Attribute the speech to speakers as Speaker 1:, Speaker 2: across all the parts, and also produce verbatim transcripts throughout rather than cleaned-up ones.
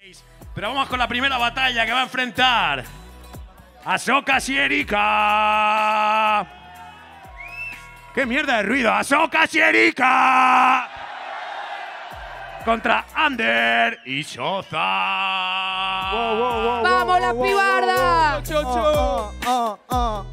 Speaker 1: Pero vamos con la primera batalla que va a enfrentar Ahsoka y Erika. ¡Qué mierda de ruido! ¡Ahsoka y Erika! Contra Ander y Shoza.
Speaker 2: Wow, wow, wow,
Speaker 3: ¡Vamos,
Speaker 2: wow,
Speaker 3: las
Speaker 2: wow,
Speaker 3: pibardas!
Speaker 2: wow, wow. Oh, oh, oh, oh.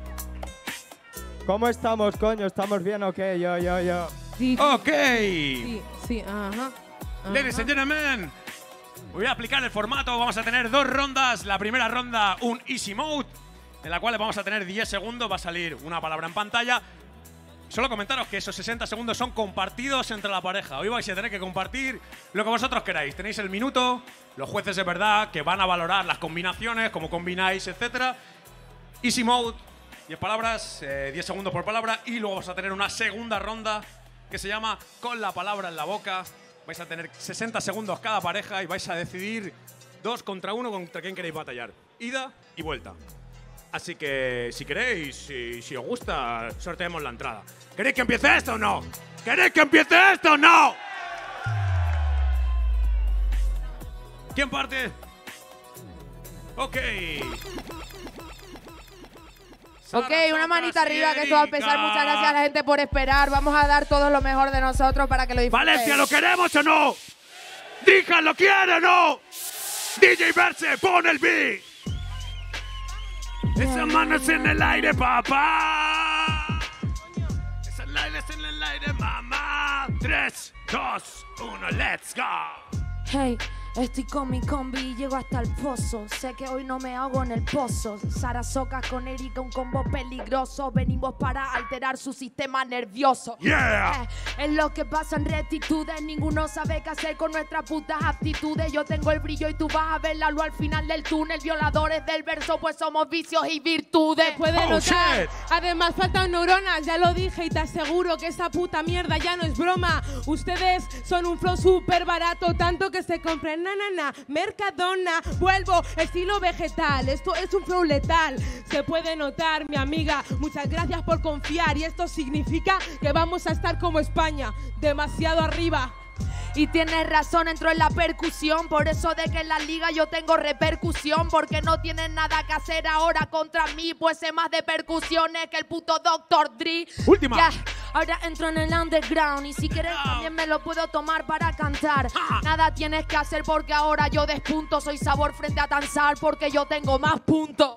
Speaker 2: ¿Cómo estamos, coño? ¿Estamos bien o qué? Yo, yo, yo.
Speaker 3: Sí,
Speaker 1: Ok.
Speaker 3: sí, sí, ajá. ajá.
Speaker 1: Ladies and gentlemen, voy a aplicar el formato. Vamos a tener dos rondas. La primera ronda, un easy mode, en la cual vamos a tener diez segundos. Va a salir una palabra en pantalla. Solo comentaros que esos sesenta segundos son compartidos entre la pareja. Hoy vais a tener que compartir lo que vosotros queráis. Tenéis el minuto, los jueces de verdad que van a valorar las combinaciones, cómo combináis, etcétera. Easy mode, diez palabras, eh, diez segundos por palabra. Y luego vamos a tener una segunda ronda que se llama Con la palabra en la boca. Vais a tener sesenta segundos cada pareja y vais a decidir dos contra uno contra quién queréis batallar. Ida y vuelta. Así que, si queréis, si, si os gusta, sorteemos la entrada. ¿Queréis que empiece esto o no? ¿Queréis que empiece esto o no? ¿Quién parte? Ok.
Speaker 3: Ok, una manita arriba que esto va a empezar. Muchas gracias a la gente por esperar. Vamos a dar todo lo mejor de nosotros para que lo disfruten.
Speaker 1: Valencia, ¿lo queremos o no? Dijan, ¿lo quiere o no? D J Verse, pon el beat. Esas manos en el aire, papá. Esas manos en el aire, mamá. Tres, dos, uno, let's go.
Speaker 4: Hey, estoy con mi combi y llego hasta el pozo. Sé que hoy no me ahogo en el pozo. Sara Socas con Erika, un combo peligroso. Venimos para alterar su sistema nervioso.
Speaker 1: Yeah.
Speaker 4: Eh, es lo que pasa en rectitudes. Ninguno sabe qué hacer con nuestras putas aptitudes. Yo tengo el brillo y tú vas a ver la luz al final del túnel. Violadores del verso, pues somos vicios y virtudes.
Speaker 5: Puede
Speaker 1: Oh,
Speaker 5: notar.
Speaker 1: shit.
Speaker 5: Además faltan neuronas, ya lo dije y te aseguro que esa puta mierda ya no es broma. Ustedes son un flow súper barato, tanto que se compren na na na, Mercadona. Vuelvo, estilo vegetal, esto es un flow letal. Se puede notar, mi amiga, muchas gracias por confiar. Y esto significa que vamos a estar como España, demasiado arriba.
Speaker 4: Y tienes razón, entro en la percusión. Por eso de que en la liga yo tengo repercusión. Porque no tienen nada que hacer ahora contra mí. Pues sé más de percusiones que el puto doctor Dre.
Speaker 1: Última.
Speaker 4: Ya, ahora entro en el underground. Y si quieres también me lo puedo tomar para cantar.
Speaker 1: Ah. Nada
Speaker 4: Nada tienes que hacer porque ahora yo despunto. Soy sabor frente a Tanzar porque yo tengo más puntos.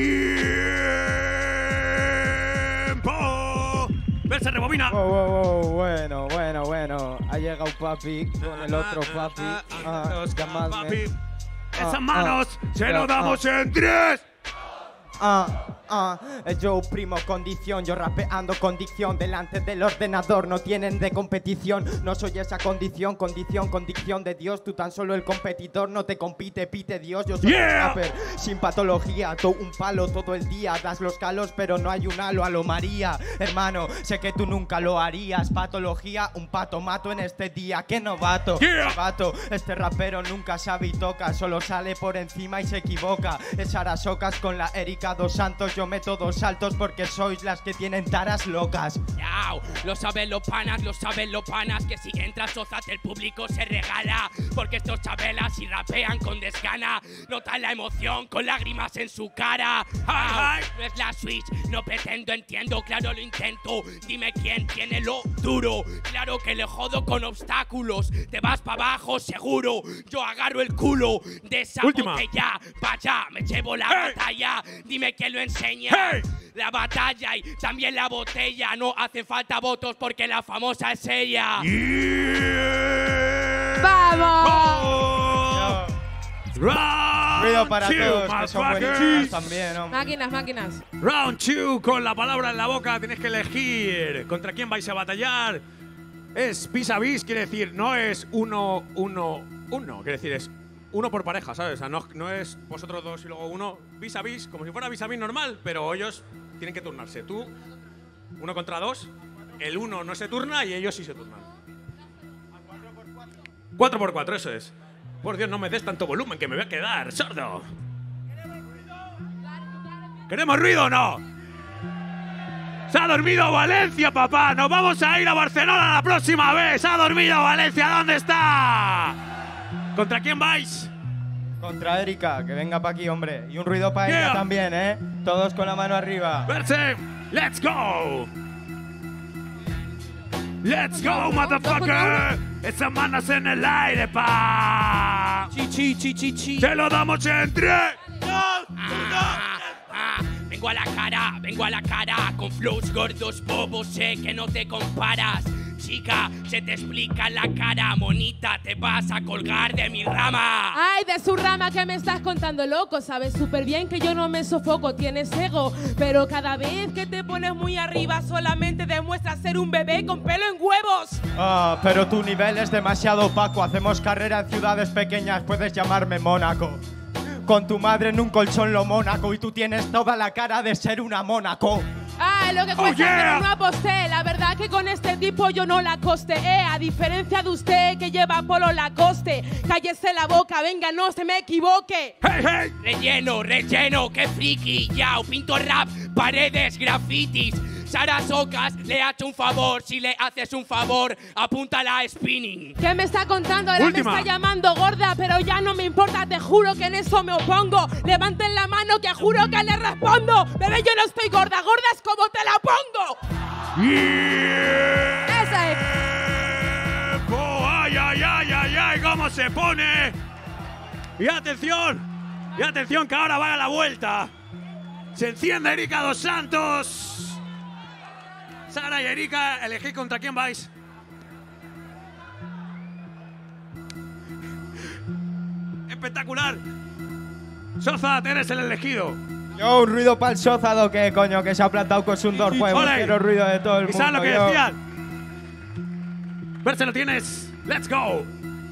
Speaker 1: Tiempo. Verse, rebobina.
Speaker 2: Wow, wow, wow, bueno, bueno, bueno. Ha llegado papi con el otro papi. Ah,
Speaker 1: Los
Speaker 2: llamadme.
Speaker 1: papi. Esas
Speaker 2: Ah,
Speaker 1: manos
Speaker 2: ah,
Speaker 1: se
Speaker 2: ah,
Speaker 1: lo damos
Speaker 2: ah.
Speaker 1: en tres.
Speaker 2: Ah, ah, yo primo condición, yo rapeando con dicción. Delante del ordenador no tienen de competición. No soy esa condición, condición, condición de Dios. Tú tan solo el competidor, no te compite, pite Dios. Yo soy
Speaker 1: Yeah.
Speaker 2: un rapper sin patología. To un palo todo el día, das los calos pero no hay un halo a lo María. Hermano, sé que tú nunca lo harías. Patología, un pato mato en este día. ¡Qué novato!
Speaker 1: Yeah.
Speaker 2: Novato, este rapero nunca sabe y toca. Solo sale por encima y se equivoca. Es Sara Socas con la Erika Dos Santos. Yo meto dos saltos porque sois las que tienen taras locas.
Speaker 6: Yao, lo saben los panas, lo saben los panas. Que si entras Sozas el público se regala. Porque estos chabelas y rapean con desgana. Notan la emoción con lágrimas en su cara. Au, no es la Switch, no pretendo, entiendo, claro lo intento. Dime quién tiene lo duro. Claro que le jodo con obstáculos. Te vas para abajo seguro. Yo agarro el culo de esa
Speaker 1: Última.
Speaker 6: botella. Vaya, me llevo la
Speaker 1: Hey.
Speaker 6: batalla. Dime quién lo enseña.
Speaker 1: Hey.
Speaker 6: La batalla y también la botella. No hace falta votos porque la famosa es ella.
Speaker 3: ¡Vamos!
Speaker 1: Round
Speaker 2: Ruido para
Speaker 1: two,
Speaker 2: todos, que son
Speaker 1: motherfuckers.
Speaker 2: buenísimas también, hombre.
Speaker 5: Máquinas, máquinas.
Speaker 1: Round two, con la palabra en la boca tenéis que elegir contra quién vais a batallar. Es vis a vis, quiere decir, no es uno, uno, uno. Quiere decir, es uno por pareja, ¿sabes? O sea, no, no es vosotros dos y luego uno. Vis a vis, como si fuera vis a vis normal, pero ellos tienen que turnarse. Tú, uno contra dos, el uno no se turna y ellos sí se turnan. Cuatro por cuatro, eso es. Por Dios, no me des tanto volumen que me voy a quedar sordo. ¿Queremos ruido o no? ¡Se ha dormido Valencia, papá! ¡Nos vamos a ir a Barcelona la próxima vez! ¡Se ha dormido Valencia! ¿Dónde está? ¿Contra quién vais?
Speaker 2: Contra Erika, que venga pa' aquí, hombre. Y un ruido para
Speaker 1: Yeah.
Speaker 2: ella también, ¿eh? Todos con la mano arriba.
Speaker 1: Verse, let's go. Let's go, motherfucker. Esas manos en el aire, pa.
Speaker 6: Chi, chi, chi, chi, chi.
Speaker 1: Se lo damos en tres, dos,
Speaker 6: Ah, ah, vengo a la cara, vengo a la cara. Con flows gordos, bobos, sé que no te comparas. Chica, se te explica la cara. Monita, te vas a colgar de mi rama.
Speaker 5: Ay, de su rama que me estás contando, loco. Sabes súper bien que yo no me sofoco, tienes ego. Pero cada vez que te pones muy arriba solamente demuestras ser un bebé con pelo en huevos.
Speaker 2: Ah, pero tu nivel es demasiado opaco. Hacemos carrera en ciudades pequeñas, puedes llamarme Mónaco. Con tu madre en un colchón lo Mónaco y tú tienes toda la cara de ser una Mónaco.
Speaker 5: Ay, lo que cuesta,
Speaker 1: yeah.
Speaker 5: pero no aposté. La verdad que con este tipo yo no la costeé. A diferencia de usted que lleva Polo Lacoste. Cállese la boca, venga, no se me equivoque.
Speaker 1: hey, hey.
Speaker 6: Relleno, relleno, qué friki. Yao, pinto rap, paredes, grafitis. Sara Socas le ha hecho un favor. Si le haces un favor, apúntala a spinning.
Speaker 5: ¿Qué me está contando? Ahora
Speaker 1: Última.
Speaker 5: me está llamando gorda, pero ya no me importa, te juro que en eso me opongo. Levanten la mano que juro que le respondo. Pero yo no estoy gorda, gorda es como te la pongo.
Speaker 1: Yeah.
Speaker 5: Esa es.
Speaker 1: Oh, ay, ay, ay, ay, ay, cómo se pone. Y atención, y atención que ahora va a la vuelta. Se enciende Erika dos Santos. Sara y Erika, elegid contra quién vais. Espectacular. Soza, eres el elegido.
Speaker 2: Yo, un ruido para el Sózado, que coño, que se ha plantado con su Sundor Juego.
Speaker 1: Ole.
Speaker 2: Quiero ruido de todo el
Speaker 1: ¿Y
Speaker 2: mundo.
Speaker 1: sabes lo que
Speaker 2: yo.
Speaker 1: decían? Verse lo tienes. Let's go.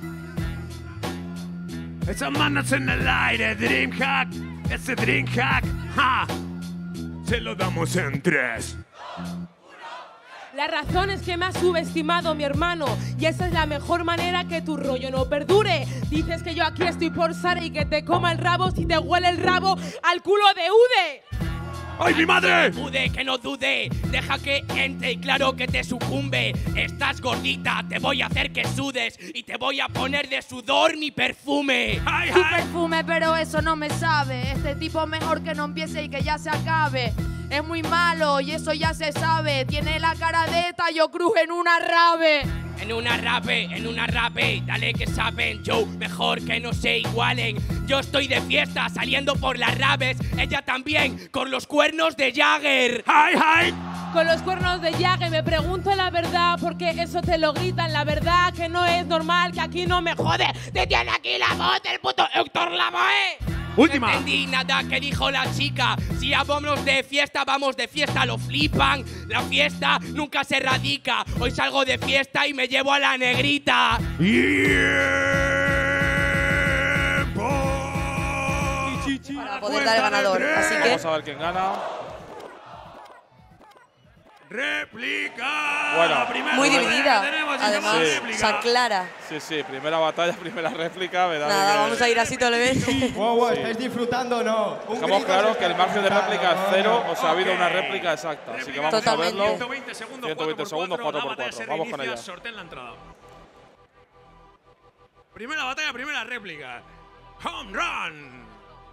Speaker 1: Esas manos en el aire, Dreamhack. Ese Dreamhack. ¡Ja! Se lo damos en tres.
Speaker 5: La razón es que me has subestimado, mi hermano, y esa es la mejor manera que tu rollo no perdure. Dices que yo aquí estoy por Sara y que te coma el rabo si te huele el rabo al culo de Ude.
Speaker 1: ¡Ay, mi madre!
Speaker 6: Dude, que no dude, deja que entre y claro que te sucumbe. Estás gordita, te voy a hacer que sudes y te voy a poner de sudor mi perfume.
Speaker 1: ¡Ay,
Speaker 4: Tu
Speaker 1: ay!
Speaker 4: perfume, pero eso no me sabe. Este tipo mejor que no empiece y que ya se acabe. Es muy malo y eso ya se sabe. Tiene la cara de Tayo Cruz en una rave.
Speaker 6: En una rape, en una rape, dale que saben, yo mejor que no se igualen. Yo estoy de fiesta saliendo por las raves, ella también con los cuernos de Jagger.
Speaker 1: ¡Ay, ay!
Speaker 5: Con los cuernos de Jagger me pregunto la verdad, porque eso te lo gritan. La verdad que no es normal, que aquí no me jode. Te tiene aquí la voz del puto Héctor Lavoe.
Speaker 1: Última.
Speaker 6: No entendí nada que dijo la chica. Si ya vamos de fiesta, vamos de fiesta, lo flipan. La fiesta nunca se radica. Hoy salgo de fiesta y me llevo a la negrita.
Speaker 7: Para poder dar el ganador. Así que
Speaker 8: Vamos a ver quién gana.
Speaker 1: ¡Réplica!
Speaker 8: Bueno.
Speaker 1: La primera
Speaker 7: muy
Speaker 1: batalla
Speaker 7: dividida.
Speaker 1: que tenemos y
Speaker 7: Además,
Speaker 1: tenemos réplica.
Speaker 7: San Clara.
Speaker 8: Sí, sí, primera batalla, primera réplica. Me da
Speaker 7: Nada,
Speaker 8: que-
Speaker 7: vamos a ir así todo el evento.
Speaker 2: Wow, wow, ¿estáis disfrutando o no? Un
Speaker 8: Dejamos
Speaker 2: grito
Speaker 8: claro
Speaker 2: se
Speaker 8: que el
Speaker 2: está
Speaker 8: margen de réplica es
Speaker 2: disfrutando.
Speaker 8: cero, o sea, ha habido
Speaker 1: Ok.
Speaker 8: una réplica exacta. Así que vamos
Speaker 7: Totalmente.
Speaker 8: a verlo.
Speaker 1: ciento veinte segundos,
Speaker 8: ciento veinte segundos, cuatro por cuatro. Vamos con ella.
Speaker 1: Sorteen la entrada. Primera batalla, primera réplica. Home run.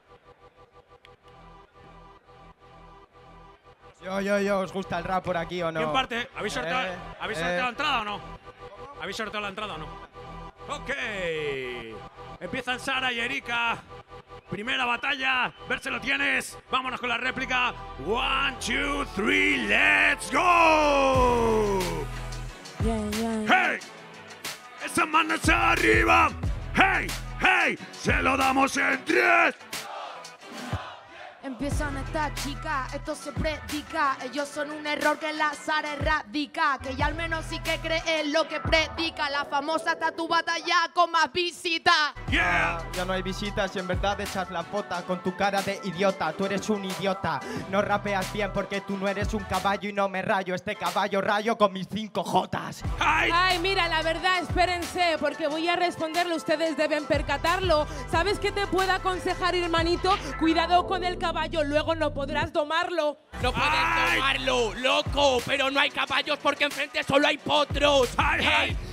Speaker 2: Yo, yo, yo, ¿os gusta el rap por aquí o no?
Speaker 1: ¿Quién parte? ¿Habéis sorteado,
Speaker 2: Eh,
Speaker 1: ¿habéis
Speaker 2: eh.
Speaker 1: sorteado la entrada o no? ¿Habéis sorteado la entrada o no? Ok. Empiezan Sara y Erika. Primera batalla. Verse lo tienes. Vámonos con la réplica. One, two, three, let's go. ¡Hey! ¡Esas manos arriba! ¡Hey! ¡Hey! ¡Se lo damos en tres!
Speaker 4: Empiezan estas chicas, esto se predica. Ellos son un error que la Sara erradica. Que ya al menos sí que cree en lo que predica. La famosa tatu batalla con más visitas.
Speaker 1: ¡Yeah!
Speaker 2: Ya no hay visitas y en verdad echas la pota con tu cara de idiota. Tú eres un idiota. No rapeas bien porque tú no eres un caballo y no me rayo. Este caballo rayo con mis cinco jotas.
Speaker 1: ¡Ay!
Speaker 5: Ay, mira, la verdad, espérense, porque voy a responderlo, ustedes deben percatarlo. ¿Sabes qué te puedo aconsejar, hermanito? Cuidado con el caballo, luego no podrás domarlo.
Speaker 6: No puedes
Speaker 1: ¡Ay!
Speaker 6: tomarlo, loco, pero no hay caballos porque enfrente solo hay potros.
Speaker 1: ¡Ay, ay!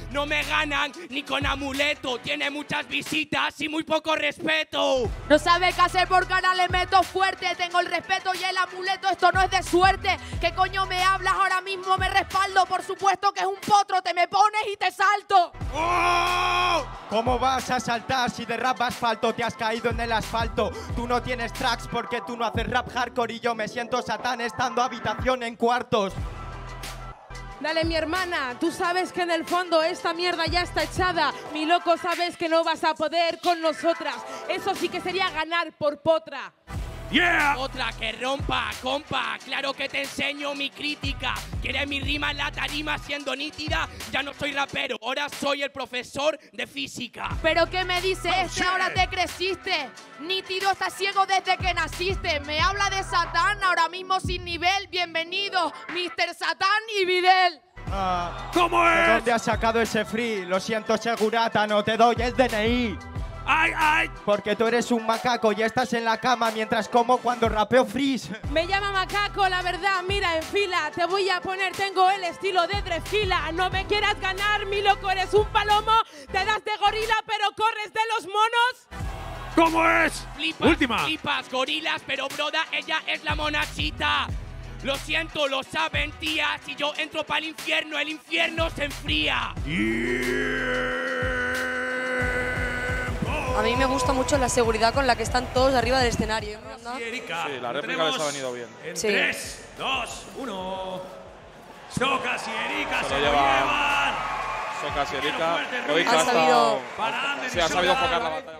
Speaker 6: No me ganan ni con amuleto. Tiene muchas visitas y muy poco respeto.
Speaker 4: No sabe qué hacer por cara, le meto fuerte. Tengo el respeto y el amuleto, esto no es de suerte. ¿Qué coño me hablas? Ahora mismo me respaldo. Por supuesto que es un potro, te me pones y te salto.
Speaker 2: ¡Oh! ¿Cómo vas a saltar si de rap asfalto te has caído en el asfalto? Tú no tienes tracks porque tú no haces rap hardcore y yo me siento satán estando habitación en cuartos.
Speaker 5: Dale, mi hermana, tú sabes que en el fondo esta mierda ya está echada. Mi loco, sabes que no vas a poder con nosotras. Eso sí que sería ganar por potra.
Speaker 1: Yeah.
Speaker 6: Otra que rompa, compa, claro que te enseño mi crítica. ¿Quieres mi rima en la tarima siendo nítida? Ya no soy rapero, ahora soy el profesor de física.
Speaker 4: ¿Pero qué me dices?
Speaker 1: Oh,
Speaker 4: que ahora te creciste. Nítido, estás ciego desde que naciste. Me habla de Satán, ahora mismo sin nivel. Bienvenido, mister Satán y Videl.
Speaker 2: Ah,
Speaker 1: ¿Cómo
Speaker 2: ¿de
Speaker 1: es?
Speaker 2: dónde has sacado ese free? Lo siento, segurata, no te doy el D N I.
Speaker 1: ¡Ay, ay!
Speaker 2: Porque tú eres un macaco y estás en la cama mientras como cuando rapeo freeze.
Speaker 5: Me llama macaco, la verdad, mira en fila. Te voy a poner, tengo el estilo de Drefila. No me quieras ganar, mi loco, eres un palomo. Te das de gorila, pero corres de los monos.
Speaker 1: ¿Cómo es?
Speaker 6: Flipas,
Speaker 1: Última.
Speaker 6: flipas, gorilas, pero broda, ella es la monachita. Lo siento, lo saben, tía. Si yo entro para el infierno, el infierno se enfría.
Speaker 7: A mí me gusta mucho la seguridad con la que están todos arriba del escenario. ¿No?
Speaker 1: Y Erika.
Speaker 8: Sí, la réplica
Speaker 1: Tenemos
Speaker 8: les ha venido bien.
Speaker 1: En
Speaker 7: Sí.
Speaker 1: tres, dos, uno. Socas y Erika
Speaker 8: Se
Speaker 1: se,
Speaker 8: lo
Speaker 1: lo
Speaker 8: lleva.
Speaker 1: llevan.
Speaker 8: Socas y Erika.
Speaker 1: Fuerte,
Speaker 8: Hoy
Speaker 1: Ruiz.
Speaker 8: ha
Speaker 7: Ha sabido-
Speaker 8: estado.
Speaker 1: Para Ander y
Speaker 8: Sí, ha sabido
Speaker 1: Socas.
Speaker 8: enfocar la batalla.